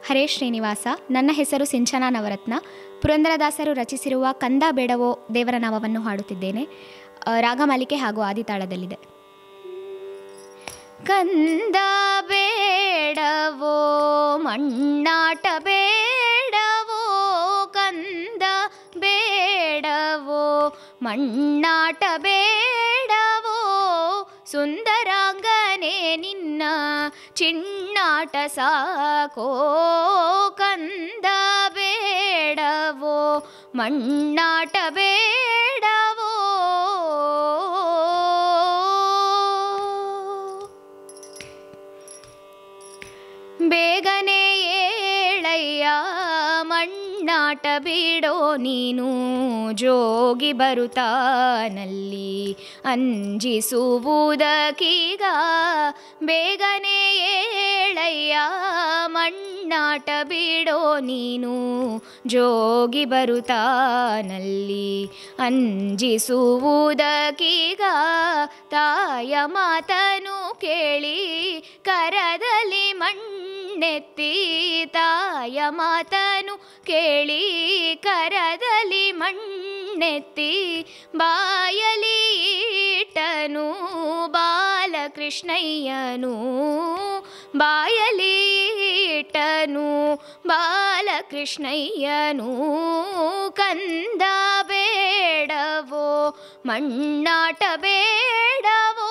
ಹರೇ ಶ್ರೀನಿವಾಸ. ನನ್ನ ಹೆಸರು ಸಿಂಚನಾ ನವರತ್ನ. ಪುರಂದರದಾಸರು ರಚಿಸಿರುವ ಕಂದ ಬೇಡವೋ ದೇವರ ನಾಮವನ್ನು ಹಾಡುತ್ತಿದ್ದೇನೆ. ರಾಗಮಾಲಿಕೆ ಹಾಗೂ ಆದಿತಾಳದಲ್ಲಿದೆ. ಕಂದ ಬೇಡವೋ ಮಣ್ಣಾಟ ಬೇಡವೋ, ಕಂದ ಬೇಡವೋ ಮಣ್ಣಾಟ ಬೇಡವೋ, ಸುಂದರಾಂಗನೇ ನಿನ್ನ ಚಿಣ್ಣಾಟ ಸಾಕೋ, ಕಂದ ಬೇಡವೋ ಮಣ್ಣಾಟ ಬೇಡವೋ. ಬೇಗನೆ ಏಳಯ್ಯ ಮಣ್ಣಾಟ ಬಿಡೋ ನೀನು, ಜೋಗಿ ಬರುತ್ತಾನಲ್ಲಿ ಅಂಜಿಸುವುದಕ್ಕೀಗ. ಬೇಗನೆ ಏಳಯ್ಯ ಮಣ್ಣಾಟ ಬಿಡೋ ನೀನು, ಜೋಗಿ ಬರುತ್ತಾನಲ್ಲಿ ಅಂಜಿಸುವುದಕ್ಕೀಗ. ತಾಯ ಮಾತನು ಕೇಳಿ ಕರದಲ್ಲಿ ಮಣ್ಣೆತ್ತಿ, ತಾಯ ಮಾತನು ಕೇಳಿ ಕರದಲ್ಲಿ ಮಣ್ಣೆತ್ತಿ, ಬಾಯಲಿ ಇಟ್ಟನು ಬಾಲಕೃಷ್ಣಯ್ಯನು, ಬಾಯಲಿ ಇಟ್ಟನು ಬಾಲಕೃಷ್ಣಯ್ಯನು. ಕಂದ ಬೇಡವೋ ಮಣ್ಣಾಟ ಬೇಡವೋ.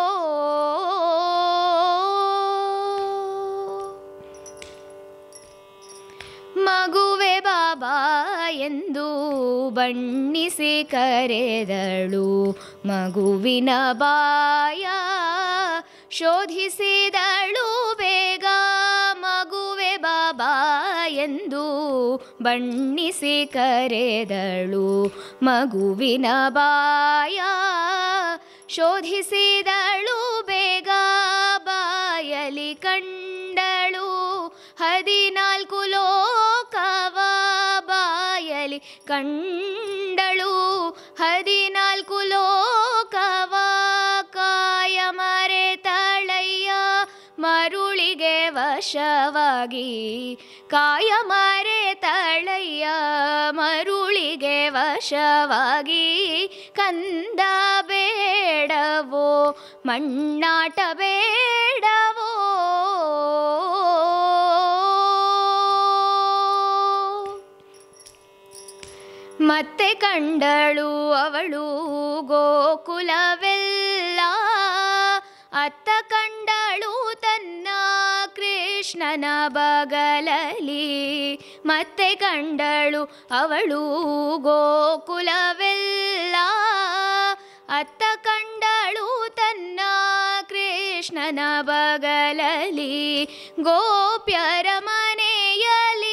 ಮಗುವೆ ಬಾಬಾ ಎಂದು ಬಣ್ಣಿಸಿ ಕರೆದಳು, ಮಗುವಿನ ಬಾಯ ಶೋಧಿಸಿದಳು ಬೇಗ. ಮಗುವೆ ಬಾಬಾ ಎಂದು ಬಣ್ಣಿಸಿ ಕರೆದಳು, ಮಗುವಿನ ಬಾಯ ಶೋಧಿಸಿದಳು ಬೇಗ. ಬಾಯಲಿ ಕಂಡಳು 14 ಲೋಕವ, ಬಾಯಲಿ ಕಂಡಳು 14 ಲೋಕವ. ಕಾಯ ಮರೆತಳಯ್ಯ ಮರುಳಿಗೆ ವಶವಾಗಿ, ಕಾಯ ಮರೆತಳಯ್ಯ ಮರುಳಿಗೆ ವಶವಾಗಿ. ಕಂದ ಬೇಡವೋ ಮಣ್ಣಾಟ ಬೇಡವೋ. ಮತ್ತೆ ಕಂಡಳು ಅವಳು ಗೋಕುಲವೆಲ್ಲ, ಅತ್ತ ಕಂಡಳು ತನ್ನ ಕೃಷ್ಣನ ಬಗಲಲಿ. ಮತ್ತೆ ಕಂಡಳು ಅವಳು ಗೋಕುಲವೆಲ್ಲ, ಅತ್ತ ಕಂಡಳು ತನ್ನ ಕೃಷ್ಣನ ಬಗಲಲಿ. ಗೋಪ್ಯರ ಮನೆಯಲಿ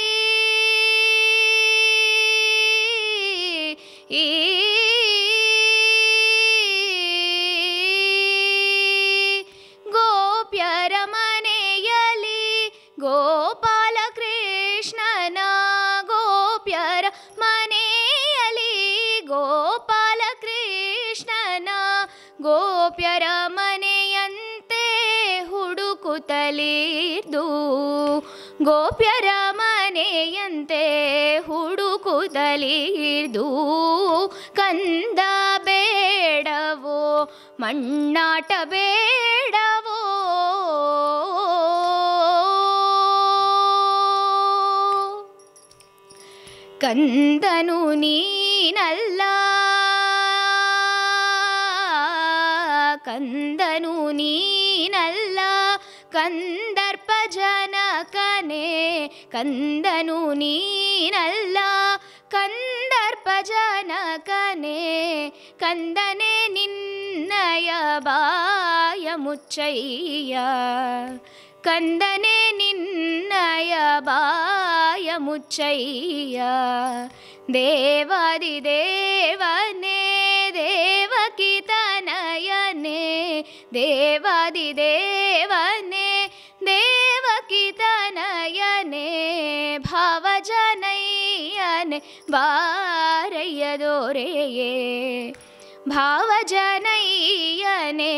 ಗೋಪ್ಯರ ಮನೆಯಲಿ ಗೋಪಾಲ ಕೃಷ್ಣನ, ಗೋಪ್ಯರ ಮನೆಯಲಿ ಗೋಪಾಲ ಕೃಷ್ಣನ. ಗೋಪ್ಯರ ಮನೆಯಂತೆ ಹುಡುಕುತ್ತಲಿದ್ದು, ಗೋಪ್ಯರ ಮನೆಯಂತೆ ಹುಡುಕುತ್ತಲಿದ್ದು. ಕಂದ ಬೇಡವೋ ಮಣ್ಣಾಟ ಬೇಡವೋ. ಕಂದನು ನೀನಲ್ಲ, ಕಂದನು ನೀನಲ್ಲ ಕಂದರ್ಪ ಜನಕನೇ, ಕಂದನು ನೀನಲ್ಲ ಕಂದರ್ಪ ಜನಕನೇ. ಕಂದನೆ ನಿನ್ನಯ ಬಾಯ ಮುಚ್ಚಯ್ಯ, ಕಂದನೆ ನಿನ್ನಯ ಬಾಯ ಮುಚ್ಚಯ್ಯ. ದೇವಾದಿ ದೇವನೇ ದೇವಕಿ ತನಯನೇ, ದೇವಾದಿ ದೇವನೇ ದೇವಕಿ ತನಯನೇ. ಭಾವಜನಯ್ಯನೇ ಬಾರಯ್ಯ ದೊರೆಯೇ, ಭಾವಜನಯ್ಯನೇ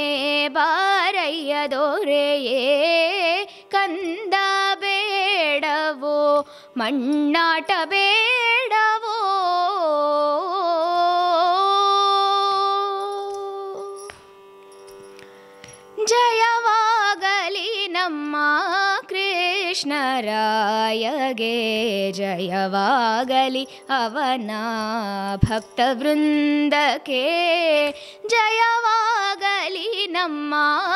ಬಾರಯ್ಯ ದೊರೆಯೇ. ಕಂದ ಬೇಡವೋ ಮಣ್ಣಾಟ ಬೇಡವೋ ಜಯವಾಗಲಿ ನಮ್ಮ ಕೃಷ್ಣರಾಯಗೆ ಜಯವಾಗಲಿ ಅವನ ಭಕ್ತವೃಂದಕ್ಕೆ ಜಯವಾಗಲಿ ನಮ್ಮ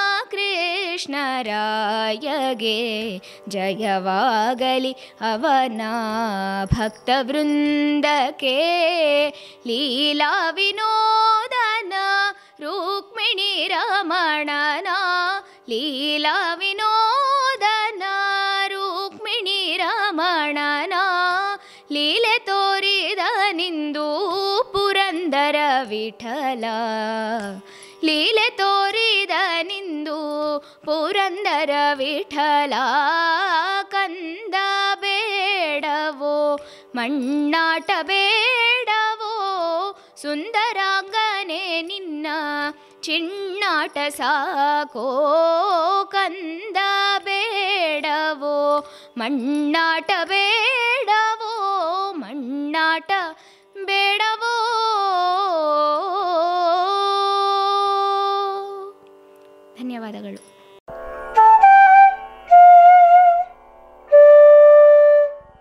ಕೃಷ್ಣರಾಯಗೆ ಜಯವಾಗಲಿ ಅವನ ಭಕ್ತವೃಂದಕ್ಕೆ ಲೀಲಾ ವಿನೋದನ ರುಕ್ಮಿಣಿ ರಮಣನ ಲೀಲಾ ವಿನೋದನ ರುಕ್ಮಿಣಿ ರಮಣನ ಲೀಲೆ ತೋರಿದ ನಿಂದು ಪುರಂದರ ವಿಠಲ ಲೀಲೆ ತೋರಿದ ನಿಂದು ಪುರಂದರ ವಿಠಲ ಕಂದ ಬೇಡವೋ ಮಣ್ಣಾಟ ಬೇಡವೋ ಸುಂದರಾಂಗನೆ ನಿನ್ನ ಚಿಣ್ಣಾಟ ಸಾಕೋ ಕಂದ ಬೇಡವೋ ಮಣ್ಣಾಟ ಬೇಡವೋ ಮಣ್ಣಾಟ ಬೇಡವೋ. ಧನ್ಯವಾದಗಳು.